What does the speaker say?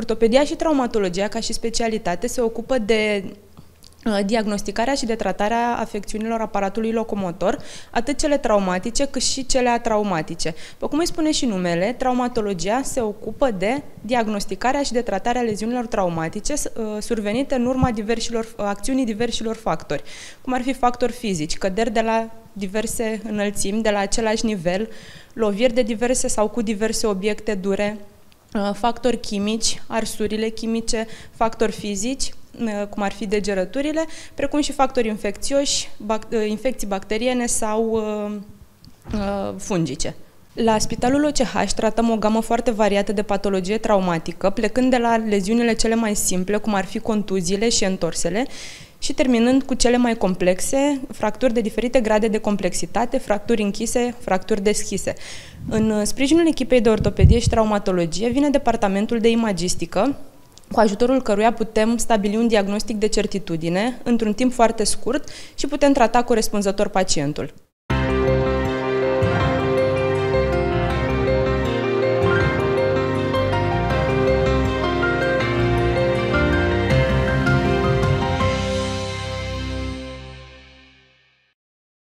Ortopedia și traumatologia, ca și specialitate, se ocupă de diagnosticarea și de tratarea afecțiunilor aparatului locomotor, atât cele traumatice cât și cele atraumatice. După cum îi spune și numele, traumatologia se ocupă de diagnosticarea și de tratarea leziunilor traumatice survenite în urma acțiunii diversilor factori, cum ar fi factori fizici, căderi de la diverse înălțimi, de la același nivel, loviri de diverse sau cu diverse obiecte dure, factori chimici, arsurile chimice, factori fizici, cum ar fi degerăturile, precum și factori infecțioși, infecții bacteriene sau fungice. La Spitalul OCH tratăm o gamă foarte variată de patologie traumatică, plecând de la leziunile cele mai simple, cum ar fi contuziile și întorsele, și terminând cu cele mai complexe, fracturi de diferite grade de complexitate, fracturi închise, fracturi deschise. În sprijinul echipei de ortopedie și traumatologie vine departamentul de imagistică, cu ajutorul căruia putem stabili un diagnostic de certitudine într-un timp foarte scurt și putem trata corespunzător pacientul.